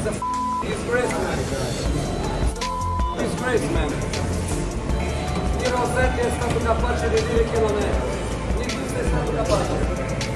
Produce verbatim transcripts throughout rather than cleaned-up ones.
It's a disgrace, man. Disgrace, man. Io Rossetti è stato capace di dire che non è. Di tu sei stato capace.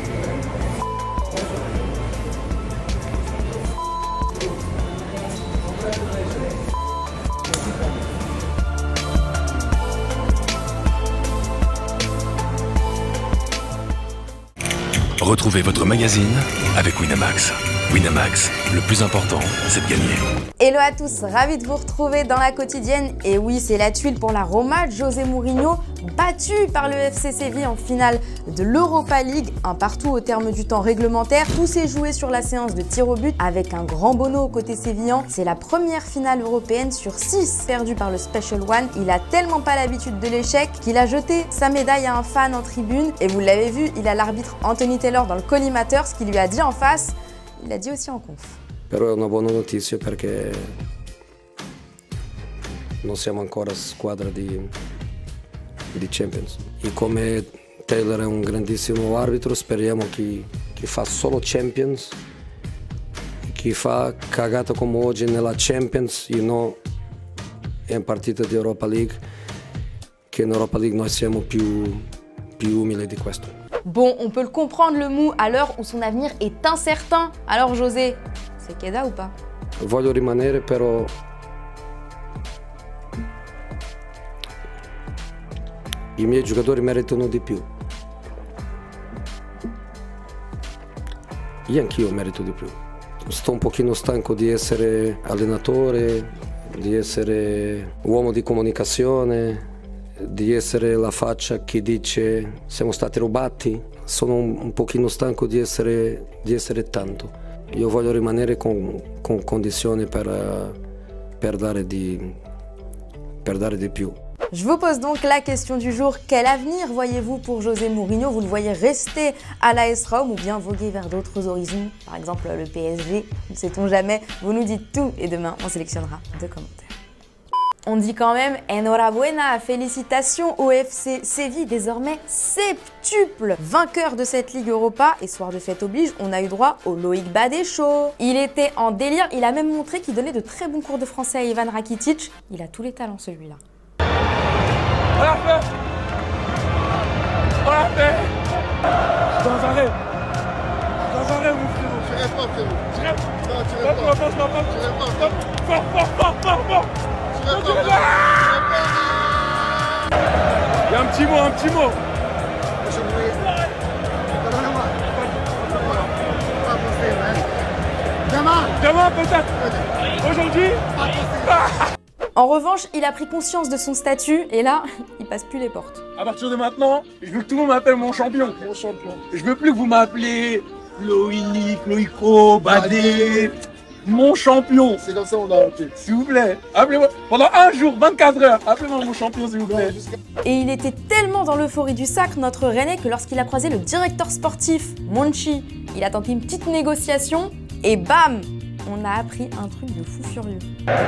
Retrouvez votre magazine avec Winamax. Winamax, le plus important, c'est de gagner. Hello à tous, ravi de vous retrouver dans la quotidienne. Et oui, c'est la tuile pour la Roma. José Mourinho, battu par le F C Séville en finale de l'Europa League, un partout au terme du temps réglementaire. Tout s'est joué sur la séance de tir au but avec un grand Bono côté sévillan. C'est la première finale européenne sur six perdue par le Special One. Il a tellement pas l'habitude de l'échec qu'il a jeté sa médaille à un fan en tribune. Et vous l'avez vu, il a l'arbitre Anthony Taylor dans le collimateur, ce qu'il lui a dit en face. Il l'a dit aussi en conf. Però è una buona notizia perché non siamo ancora squadra di, di Champions. E come Taylor è un grandissimo arbitro, speriamo che, che fa solo Champions, che fa cagata come oggi nella Champions e non in partita di Europa League, che in Europa League noi siamo più, più umili di questo. Bon, on peut le comprendre le mou à l'heure où son avenir est incertain. Alors José, c'est Keda ou pas? Voglio rimanere, però i miei giocatori meritano di più. Io anch'io merito di più. Sto un pochino stanco di essere allenatore, di essere uomo di comunicazione, di essere la faccia che dice siamo stati rubati. Sono un, un pochino stanco di essere, di essere tanto. Io voglio rimanere con, con condizioni per, per, dare di, per dare di più. Je vous pose donc la question du jour. Quel avenir voyez-vous pour José Mourinho? Vous le voyez rester à l'A S Rome ou bien voguer vers d'autres horizons? Par exemple le P S G, ne sait-on jamais. Vous nous dites tout et demain on sélectionnera deux commentaires. On dit quand même enhorabuena, félicitations au F C Séville, désormais septuple vainqueur de cette Ligue Europa. Et soir de fête oblige, on a eu droit au Loïc Badé Show. Il était en délire, il a même montré qu'il donnait de très bons cours de français à Ivan Rakitic. Il a tous les talents celui-là. On l'a fait! On l'a fait! Dans arrêt! Dans arrêt, mon frérot! Tu rêves pas, frérot! Tu rêves? Non, tu Pas rêves pour pas! la passe, ma passe! Tu rêves pas! Fort, fort, fort, fort, fort! Tu rêves pas! Tu rêves pas! Il y a un petit mot, un petit mot! Demain! Demain peut-être! Aujourd'hui? En revanche, il a pris conscience de son statut et là, il passe plus les portes. À partir de maintenant, je veux que tout le monde m'appelle mon champion. Mon champion. Je veux plus que vous m'appelez Loïc, Loïco, Badé. Mon champion. C'est comme ça on a appelé. S'il vous plaît, appelez-moi pendant un jour, vingt-quatre heures. Appelez-moi mon champion, s'il vous plaît. Et il était tellement dans l'euphorie du sacre, notre Rennais, que lorsqu'il a croisé le directeur sportif, Monchi, il a tenté une petite négociation et bam, on a appris un truc de fou furieux.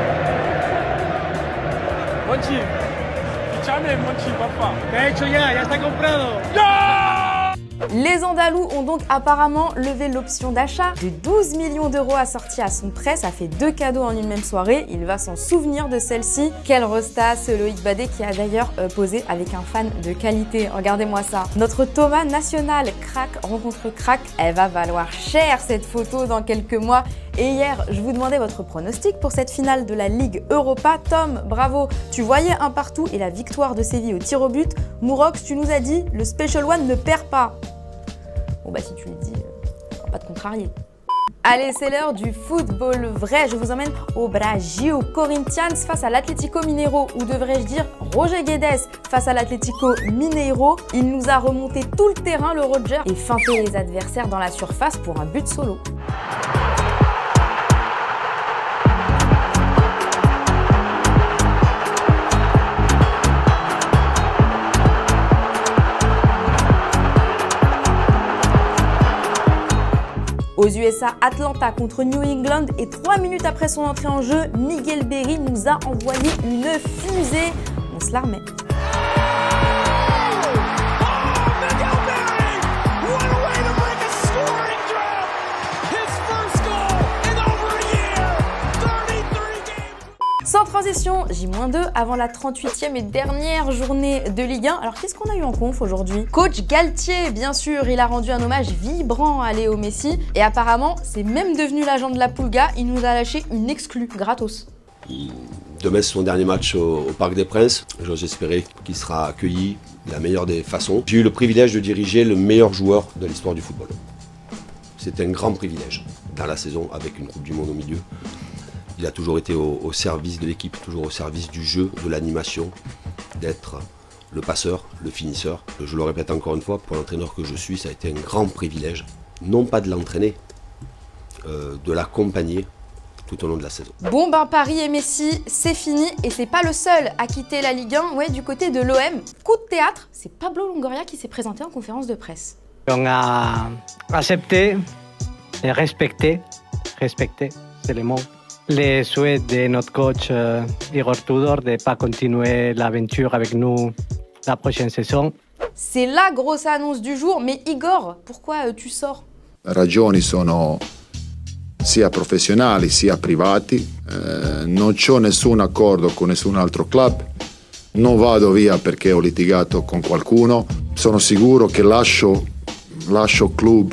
Monchi, fichame, Monchi, papa. ¿Qué ha hecho ya? Ya está comprado. Les Andalous ont donc apparemment levé l'option d'achat de douze millions d'euros assortis à son prêt. Ça fait deux cadeaux en une même soirée. Il va s'en souvenir de celle-ci. Quel resta ce Loïc Badé qui a d'ailleurs euh, posé avec un fan de qualité. Regardez-moi ça. Notre Thomas national crack rencontre crack. Elle va valoir cher cette photo dans quelques mois. Et hier, je vous demandais votre pronostic pour cette finale de la Ligue Europa. Tom, bravo, tu voyais un partout et la victoire de Séville au tir au but. Mourox, tu nous as dit, le Special One ne perd pas. Bon bah si tu le dis, on va pas te contrarier. Allez, c'est l'heure du football vrai. Je vous emmène au Brasil. Corinthians face à l'Atlético Mineiro, ou devrais-je dire Roger Guedes face à l'Atlético Mineiro. Il nous a remonté tout le terrain, le Roger, et feinté les adversaires dans la surface pour un but solo. Aux U S A, Atlanta contre New England, et trois minutes après son entrée en jeu, Miguel Berry nous a envoyé une fusée. On se la remet. transition, J moins deux avant la trente-huitième et dernière journée de Ligue un. Alors qu'est-ce qu'on a eu en conf aujourd'hui? Coach Galtier, bien sûr, il a rendu un hommage vibrant à Léo Messi et apparemment c'est même devenu l'agent de la Pulga, il nous a lâché une exclue gratos. Demain c'est son dernier match au, au Parc des Princes, j'ose espérer qu'il sera accueilli de la meilleure des façons. J'ai eu le privilège de diriger le meilleur joueur de l'histoire du football. C'était un grand privilège dans la saison avec une Coupe du Monde au milieu. Il a toujours été au, au service de l'équipe, toujours au service du jeu, de l'animation, d'être le passeur, le finisseur. Je le répète encore une fois, pour l'entraîneur que je suis, ça a été un grand privilège, non pas de l'entraîner, euh, de l'accompagner tout au long de la saison. Bon ben Paris et Messi, c'est fini et c'est pas le seul à quitter la Ligue un. Ouais, du côté de l'O M, coup de théâtre, c'est Pablo Longoria qui s'est présenté en conférence de presse. On a accepté et respecté, respecté, c'est le mot, les souhaits de notre coach euh, Igor Tudor de ne pas continuer l'aventure avec nous la prochaine saison. C'est la grosse annonce du jour, mais Igor, pourquoi euh, tu sors? Ragioni sono sia professionali sia privati, eh, non c'ho nessun accordo con nessun altro club, non vado via perché ho litigato con qualcuno, sono sicuro che lascio, lascio il club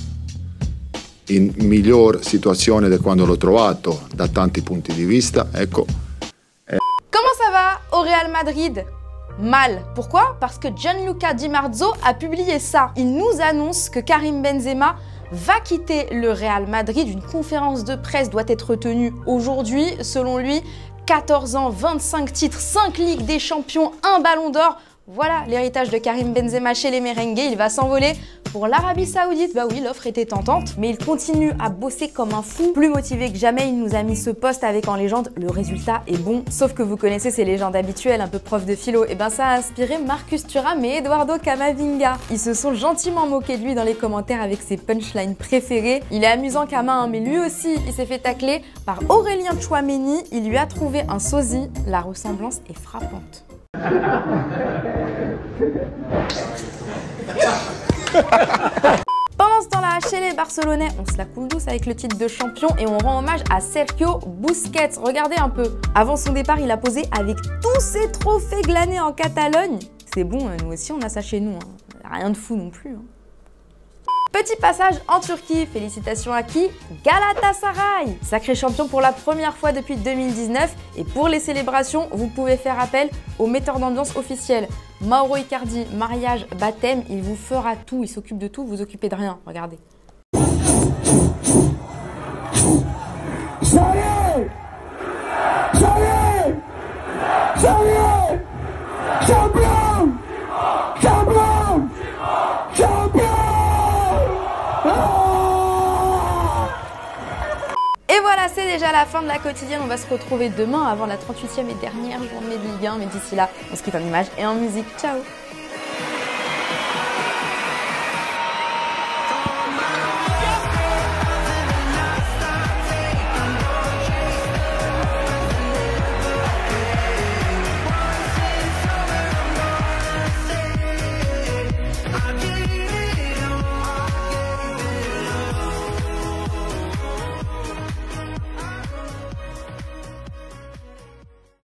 in miglior situazione di quando l'ho trovato da tanti punti di vista, ecco. Comment ça va au Real Madrid? Mal. Pourquoi? Parce que Gianluca Di Marzio a publié ça. Il nous annonce que Karim Benzema va quitter le Real Madrid. Une conférence de presse doit être tenue aujourd'hui. Selon lui, quatorze ans, vingt-cinq titres, cinq Ligues des Champions, un Ballon d'Or. Voilà l'héritage de Karim Benzema chez les merengues. Il va s'envoler pour l'Arabie Saoudite. Bah oui, l'offre était tentante, mais il continue à bosser comme un fou. Plus motivé que jamais, il nous a mis ce poste avec en légende. Le résultat est bon, sauf que vous connaissez ces légendes habituelles, un peu prof de philo. Et ben ça a inspiré Marcus Thuram et Eduardo Camavinga. Ils se sont gentiment moqués de lui dans les commentaires avec ses punchlines préférées. Il est amusant Kama, hein, mais lui aussi, il s'est fait tacler par Aurélien Tchouaméni. Il lui a trouvé un sosie. La ressemblance est frappante. Pendant ce temps-là, chez les Barcelonais, on se la coule douce avec le titre de champion et on rend hommage à Sergio Busquets. Regardez un peu. Avant son départ, il a posé avec tous ses trophées glanés en Catalogne. C'est bon, nous aussi on a ça chez nous. Hein. Rien de fou non plus. Hein. Petit passage en Turquie, félicitations à qui? Galatasaray! Sacré champion pour la première fois depuis deux mille dix-neuf et pour les célébrations, vous pouvez faire appel au metteur d'ambiance officiel. Mauro Icardi, mariage, baptême, il vous fera tout, il s'occupe de tout, vous vous occupez de rien, regardez. Ça y est! Ça y est! Ça y est! Champion! Champion! Champion! Et voilà, c'est déjà la fin de la quotidienne. On va se retrouver demain avant la trente-huitième et dernière journée de Ligue un. Mais d'ici là, on se quitte en images et en musique. Ciao!